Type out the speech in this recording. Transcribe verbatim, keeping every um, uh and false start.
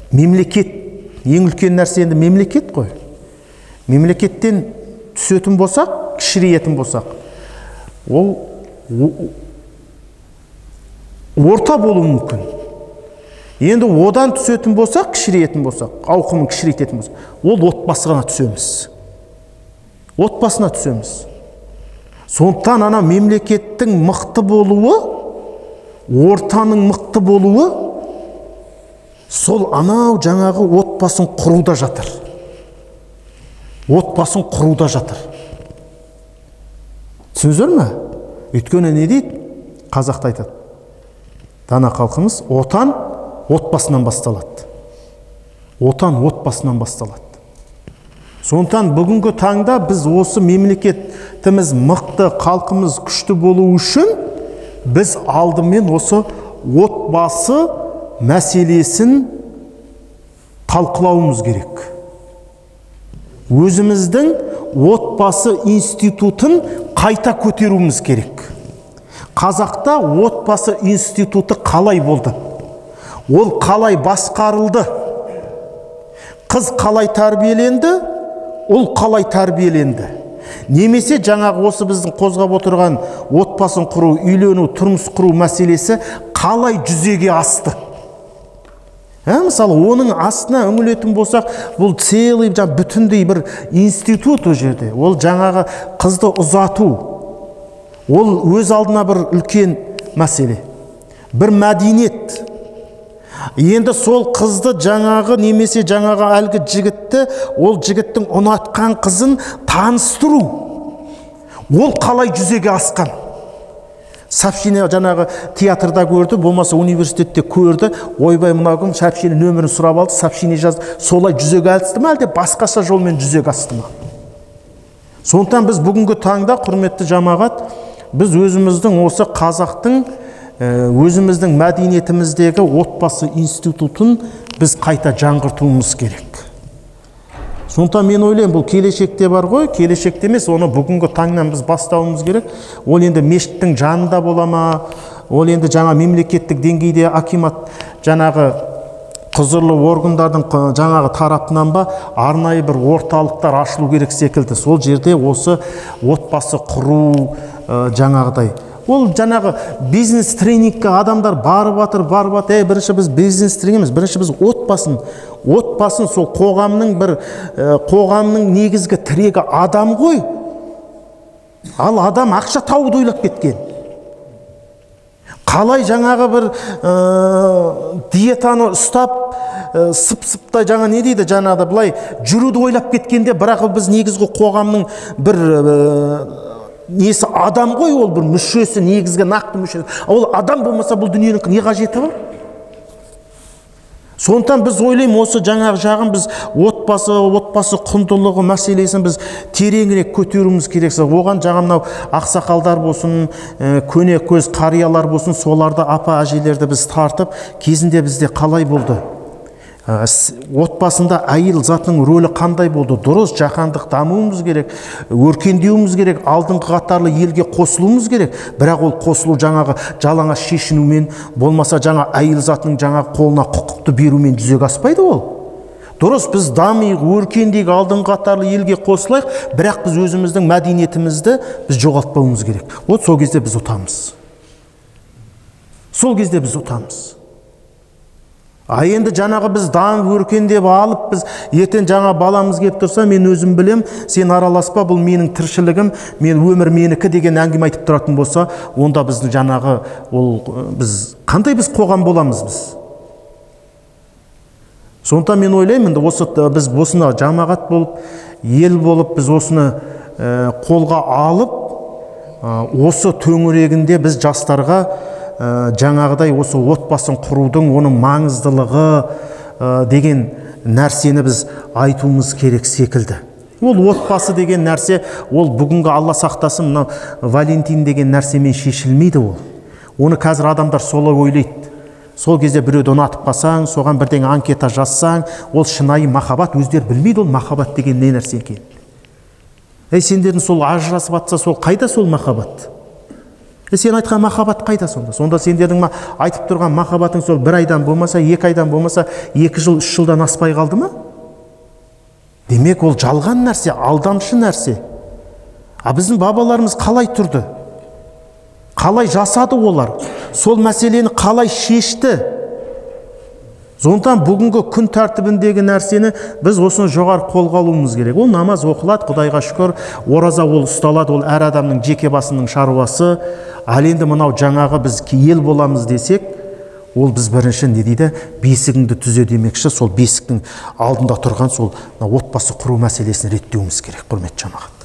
Мемлекет, ең үлкен нәрсе енді мемлекет қой. Мемлекеттен түсетін болсақ, кішірейтін болсақ, ол орта болуы мүмкін. Енді одан түсетін болсақ, кішірейтін болсақ, ауқымын кішірейтетін болсақ, ол отбасына түсеміз. Отбасына түсеміз. Сондықтан ана мемлекеттің мықты болуы, ортаның мықты болуы, сол анау жаңағы отбасын құруда жатыр. Отбасын құруда жатыр. Түсінсіздер ме? Өйткені не дейді? Қазақта айтады. Дана халқымыз, отан отбасынан басталады. Отан отбасынан басталады. Сондықтан бүгінгі таңда біз осы мемлекетіміз мықты, халқымыз күшті болу үшін біз алдымен осы отбасы мәселесін талқылауымыз керек. Өзіміздің отбасы институтын қайта көтеруіміз керек. Қазақта отбасы институты қалай болды? Ол қалай басқарылды? Қыз қалай тәрбиеленді? Ол қалай тәрбиеленді? Немесе жаңағы осы біздің қозғап отырған отбасын құру, үйлену, тұрмыс құру мәселесі қалай жүзеге асты? Ә, мысалы, оның астына үңілетін болсақ, бұл целый бүтіндей бір институт о жерде. Ол жаңағы қызды ұзату. Ол өз алдына бір үлкен мәселе. Бір мәдениет. Енді сол қызды жаңағы немесе жаңағы әлгі жігітті, ол жігіттің ұнатқан қызын таныстыру. Ол қалай жүзеге асқан? Сообщение жаңағы театрда көрді, болмаса университетте көрді, ойбай мына күн сообщение нөмірін сұрап алды, сообщение жазды, солай жүзеге асты ма, әлде басқаша жолмен жүзеге асты ма? Сондықтан біз бүгінгі таңда, құрметті жамағат, біз өзіміздің осы қазақтың, өзіміздің мәдениетіміздегі отбасы институтын біз қайта жаңғыртуымыз керек. Сондықтан мен ойлаймын, бұл келешекте бар ғой, келешекте емес, оны бүгінгі таңнан біз бастауымыз керек. Ол енді мешіттің жанында бола ма, ол енді жаңа мемлекеттік деңгейде акимат жаңағы құзырлы органдардың жаңағы тарапынан ба, арнайы бір орталықтар ашылу керек секілді. Сол жерде осы отбасы құру жаңағыдай. Ол жаңағы бизнес тренингке адамдар барып атыр, барып атыр. Е, бірінші біз бизнес тренингіміз, бірінші біз отбасын, отбасын сол қоғамның бір қоғамның негізгі тірегі адам ғой. Ал адам ақша тауды ойлап кеткен. Қалай жаңағы бір диетаны ұстап, сып-сыптай жаңа не дейді, жаңағы былай жүруді ойлап кеткенде, бірақ біз негізгі қоғамның бір несі адам ғой, ол бір мүшесі, негізгі нақты мүшесі. Ол адам болмаса бұл дүниенің не қажеті бар? Сондықтан біз ойлаймын, осы жаңағы жағын біз отбасы, отбасы құндылығы мәселесін біз тереңірек көтеруіміз керек. Оған жаңа мынау ақсақалдар болсын, көне көз қариялар болсын, соларды апа әжелерді біз тартып, кезінде бізде қалай болды? Отбасында әйел затының рөлі қандай болды? Дұрыс жаһандық дамуымыз керек, өркендеуіміз керек, алдыңғы қатарлы елге қосылуымыз керек. Бірақ ол қосылу жаңағы жалаңа шешінумен, болмаса жаңа әйел затының жаңағы қолына құқықты берумен жүзеге аспайды ол. Дұрыс, біз дамиық, өркендейік, алдыңғы қатарлы елге қосылайық, бірақ біз өзіміздің мәдениетімізді біз жоғалтпауымыз керек. Вот сол кезде біз ұтамыз. Сол кезде біз ұтамыз. А енді жаңағы біз дамып өркендеп алып, біз ертең жаңа баламыз келіп тұрса, мен өзім білем, сен араласпа, бұл менің тіршілігім, мен өмір менікі деген әңгіме айтып тұратын болса, онда біздің жаңағы ол біз қандай біз қоғам боламыз біз? Сондықтан мен ойлаймын, осы біз осыны жамағат болып, ел болып, біз осыны қолға алып, осы төңірегінде біз жастарға жаңағыдай осы отбасын құрудың, оның маңыздылығы деген нәрсені біз айтуымыз керек секілді. Ол отбасы деген нәрсе, ол бүгінгі Алла сақтасын, мына Валентин деген нәрсемен шешілмейді ол. Оны қазір адамдар солай ойлайды. Сол кезде біреуді ұнатып қалсаң, соған бірден анкета жазсаң, ол шынайы махаббат, өздері білмейді ол махаббат деген не нәрсе екенін. Ей, сендердің сол ажырасып жатса, сол қайда сол махаббат? Е, сен айтқан махаббат қайда сонда? Сонда сендердің айтып тұрған махаббатың сол бір айдан болмаса, екі айдан болмаса, екі жыл, үш жылдан аспай қалды ма? Демек ол жалған нәрсе, алдамшы нәрсе. А біздің бабаларымыз қалай тұрды? Қалай жасады олар? Сол мәселені қалай шешті? Сондықтан бүгінгі күн тәртібіндегі нәрсені біз осыны жоғары қолға алуымыз керек. Ол намаз оқылады, Құдайға шүкір, ораза ол ұсталады, ол әр адамның жеке басының шаруасы. Ал енді мынау жаңағы біз ел боламыз десек, ол біз бірінші не дейді? Бесігіңді түзе демекші, сол бесіктің алдында тұрған сол отбасы құру мәселесін реттеуіміз керек, құрметті жамағат.